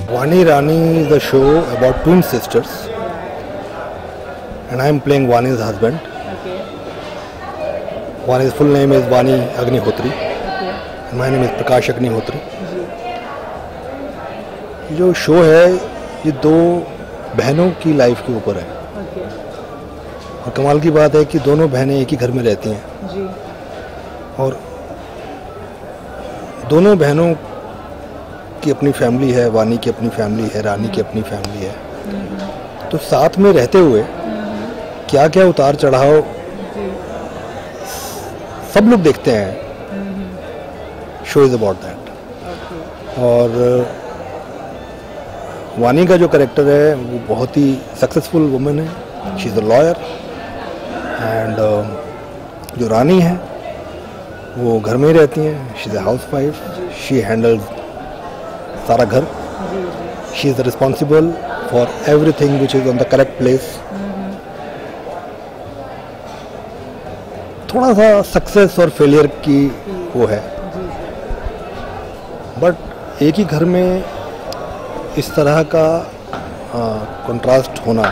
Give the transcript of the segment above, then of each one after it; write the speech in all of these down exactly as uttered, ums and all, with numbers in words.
Vani Rani is a show about twin sisters, and I am playing Vani's husband. Okay. Vani's full name is Vani Agnihotri, Okay. and my name is Prakash Agnihotri. जी. ये जो show है ये दो बहनों की life के ऊपर है, Okay. और कमाल की बात है कि दोनों बहनें एक ही घर में रहती हैं, जी. और दोनों बहनों की अपनी फैमिली है, वानी की अपनी फैमिली है, रानी की अपनी फैमिली है. तो साथ में रहते हुए क्या क्या उतार चढ़ाव जी. सब लोग देखते हैं. Show is about that. Okay. और वानी का जो कैरेक्टर है वो बहुत ही सक्सेसफुल वुमन है. She is a lawyer. And जो रानी है वो घर में ही रहती हैं. She is a house wife. She handles सारा घर. जी. जी. She is responsible for everything which is on the correct place. थोड़ा सा सक्सेस और फेलियर की वो है, बट एक ही घर में इस तरह का कंट्रास्ट होना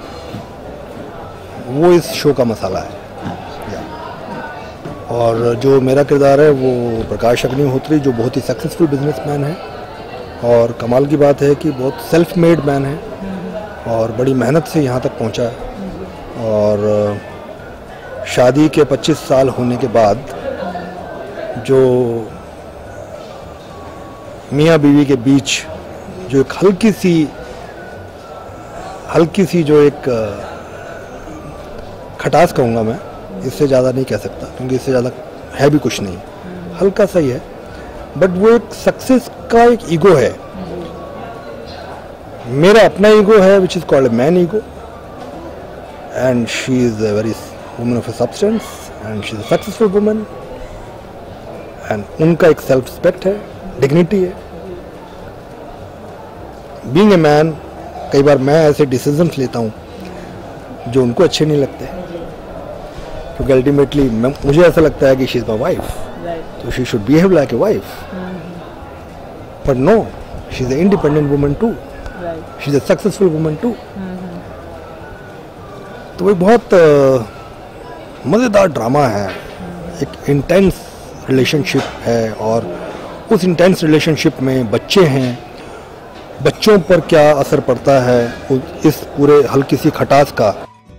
वो इस शो का मसाला है. या. और जो मेरा किरदार है वो प्रकाश अग्निहोत्री, जो बहुत ही सक्सेसफुल बिजनेसमैन है, और कमाल की बात है कि बहुत सेल्फ मेड मैन है और बड़ी मेहनत से यहाँ तक पहुँचा है. और शादी के पच्चीस साल होने के बाद जो मियाँ बीवी के बीच जो एक हल्की सी हल्की सी जो एक खटास कहूँगा मैं, इससे ज़्यादा नहीं कह सकता क्योंकि इससे ज़्यादा है भी कुछ नहीं, हल्का सा ही है, बट वो एक सक्सेस का एक ईगो है. मेरा अपना ईगो है which is called man ego, and she is a very woman of a substance, and she is a successful woman, and उनका एक सेल्फ रिस्पेक्ट है, डिग्निटी है. बीइंग ए मैन, कई बार मैं ऐसे डिसीजंस लेता हूँ जो उनको अच्छे नहीं लगते, क्योंकि अल्टीमेटली मुझे ऐसा लगता है कि she is my wife, so she should behave like a wife. Mm-hmm. But no, she's an independent woman too. Right. She's a successful woman too. Mm-hmm. तो एक बहुत मज़ेदार ड्रामा है. mm-hmm. एक इंटेंस रिलेशनशिप है, और उस इंटेंस रिलेशनशिप में बच्चे हैं. बच्चों पर क्या असर पड़ता है इस पूरे हल्की सी खटास का.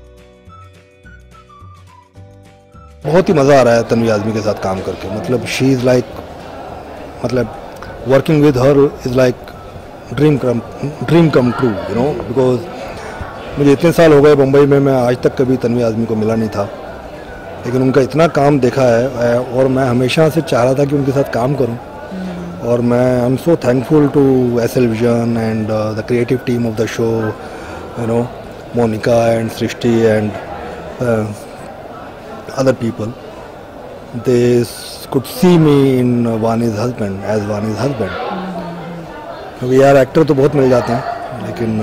बहुत ही मज़ा आ रहा है तन्वी आज़मी के साथ काम करके. मतलब शी इज़ लाइक, मतलब working with her is like dream come dream come true, you know, because मुझे इतने साल हो गए बम्बई में, मैं आज तक कभी तन्वी आज़मी को मिला नहीं था, लेकिन उनका इतना काम देखा है और मैं हमेशा से चाह रहा था कि उनके साथ काम करूं. और मैं I am so thankful to S L vision and the creative team of the show, you know, Monika and Srishti and other people. They could see me in Vani's husband, as Vani's husband. क्योंकि यार actor तो बहुत मिल जाते हैं, लेकिन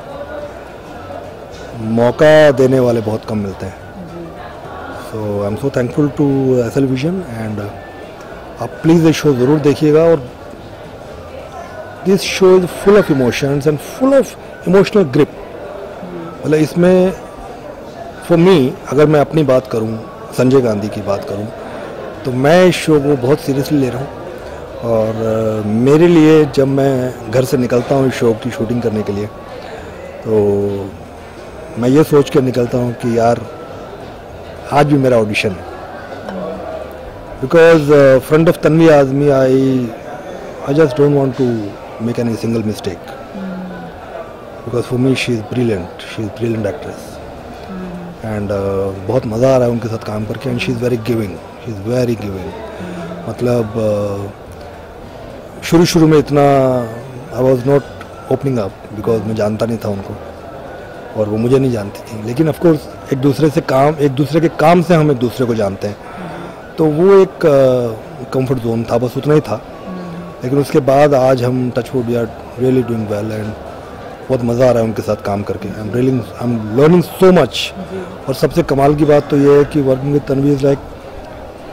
मौका देने वाले बहुत कम मिलते हैं. So I'm so thankful to S L Vision, and आप प्लीज़ ये शो ज़रूर देखिएगा. और this show is full of emotions and full of emotional grip. मतलब इसमें फॉर मी, अगर मैं अपनी बात करूं, संजय गांधी की बात करूं, तो मैं इस शो को बहुत सीरियसली ले रहा हूं. और uh, मेरे लिए जब मैं घर से निकलता हूं इस शो की शूटिंग करने के लिए, तो मैं ये सोच कर निकलता हूं कि यार आज भी मेरा ऑडिशन है. Because front of Tanvi Azmi I I just don't want to make any single mistake, because for me she is brilliant, she is brilliant actress. And uh, बहुत मज़ा आ रहा है उनके साथ काम करके. And she is very giving, she is very giving. मतलब uh, शुरू शुरू में इतना I was not opening up, because मैं जानता नहीं था उनको और वो मुझे नहीं जानती थी. लेकिन ऑफ कोर्स एक दूसरे से काम एक दूसरे के काम से हम एक दूसरे को जानते हैं, तो वो एक कंफर्ट uh, जोन था, बस उतना ही था. लेकिन उसके बाद आज हम touch wood we are really doing well, and बहुत मज़ा आ रहा है उनके साथ काम करके. I am really I am learning so much. और सबसे कमाल की बात तो ये है कि working with Tanvi is like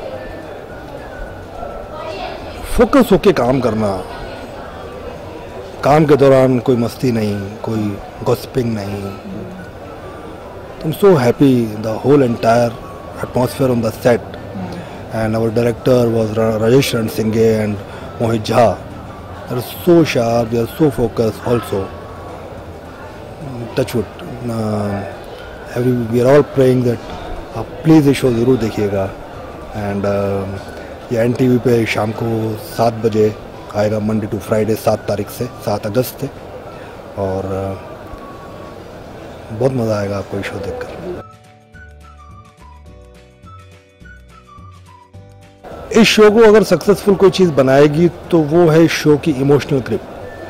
focus होके काम करना, काम के दौरान कोई मस्ती नहीं, कोई गॉसिपिंग नहीं. I'm so happy, the whole entire atmosphere on the set, and our director was Ra- Rajesh Singhe and Mohit Jha. They are so sharp, they are so focused also. Touch wood. Uh, every, we are all praying that आप please ये show ज़रूर देखिएगा. And ये N T V पे शाम को सात बजे आएगा, मंडे टू फ्राइडे, सात तारीख से, सात अगस्त से. और uh, बहुत मज़ा आएगा आपको ये शो देखकर. इस शो को अगर सक्सेसफुल कोई चीज़ बनाएगी तो वो है इस शो की इमोशनल ग्रिप,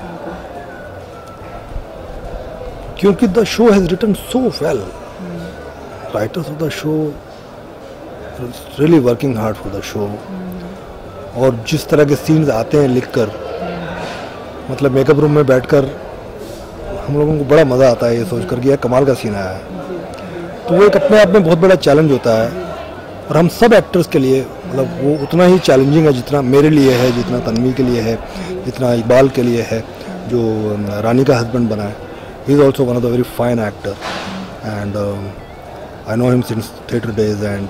क्योंकि the show has written so well. Writers of the show really working hard for the show. और जिस तरह के सीन्स आते हैं लिखकर, मतलब मेकअप रूम में बैठकर हम लोगों को बड़ा मज़ा आता है ये सोचकर कि यार कमाल का सीन आया है. तो वो एक अपने आप में बहुत बड़ा चैलेंज होता है. और हम सब एक्टर्स के लिए मतलब वो उतना ही चैलेंजिंग है जितना मेरे लिए है, जितना तन्वी के लिए है, जितना इकबाल के लिए है जो रानी का हस्बैंड बना है. He is also one of the very fine actor and I know him since theatre days. And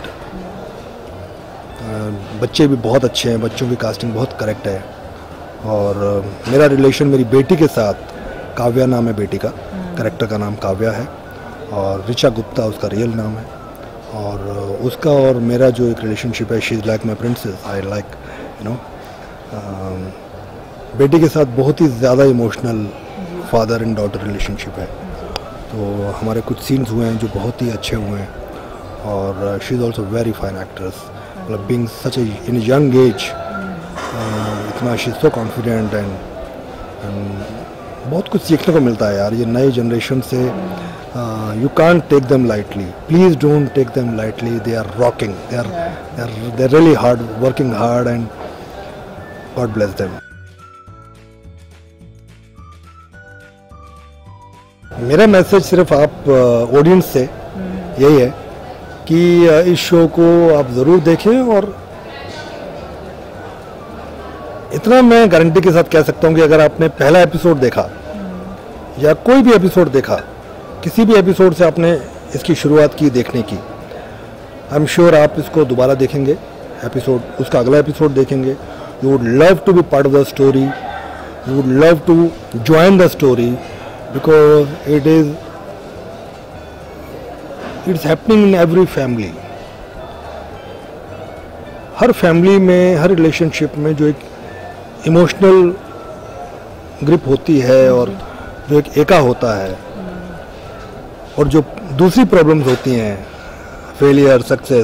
बच्चे भी बहुत अच्छे हैं, बच्चों की कास्टिंग बहुत करेक्ट है. और uh, मेरा रिलेशन मेरी बेटी के साथ, काव्या नाम है बेटी का, करेक्टर का नाम काव्या है, और ऋचा गुप्ता उसका रियल नाम है. और uh, उसका और मेरा जो एक रिलेशनशिप है, she is like my princess. I like you know, बेटी के साथ बहुत ही ज़्यादा emotional father and daughter relationship है. तो हमारे कुछ सीन्स हुए हैं जो बहुत ही अच्छे हुए हैं. और she is also very fine actress. मतलब being such a in young age, इतना she is so confident. And बहुत कुछ सीखने को मिलता है यार ये नए जनरेशन से. You can't take them lightly, please don't take them lightly. They are rocking, they are they are they are really hard working hard, and God bless them. मेरा मैसेज सिर्फ आप ऑडियंस से यही है कि इस शो को आप ज़रूर देखें. और इतना मैं गारंटी के साथ कह सकता हूँ कि अगर आपने पहला एपिसोड देखा या कोई भी एपिसोड देखा, किसी भी एपिसोड से आपने इसकी शुरुआत की देखने की, आई एम श्योर आप इसको दोबारा देखेंगे, एपिसोड उसका अगला एपिसोड देखेंगे. You would love to be part of the story, you would love to join the story, because it is it's happening in every family. हर फैमिली में, हर रिलेशनशिप में जो एक इमोशनल ग्रिप होती है और जो एक एका होता है, और जो दूसरी प्रॉब्लम्स होती हैं, failure, success,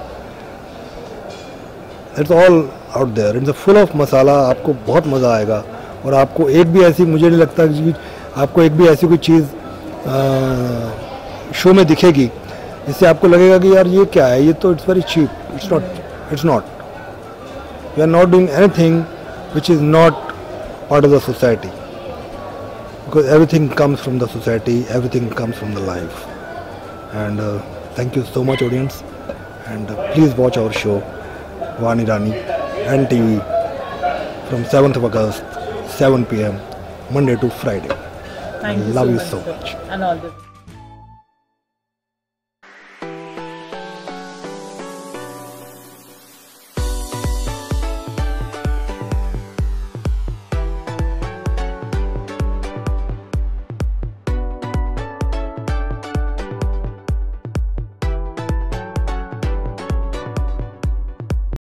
it's all out there. It's full of masala. आपको बहुत मज़ा आएगा. और आपको एक भी ऐसी, मुझे नहीं लगता कि आपको एक भी ऐसी कोई चीज़ शो में दिखेगी जिससे आपको लगेगा कि यार ये क्या है, ये तो it's very cheap. It's not, it's not. We are not doing anything which is not part of the society, because everything comes from the society, everything comes from the life. And uh, thank you so much audience, and uh, please watch our show Vani Rani N T V from seventh of August, seven p m Monday to Friday. Thank you Love so you much, so sir. much. And all the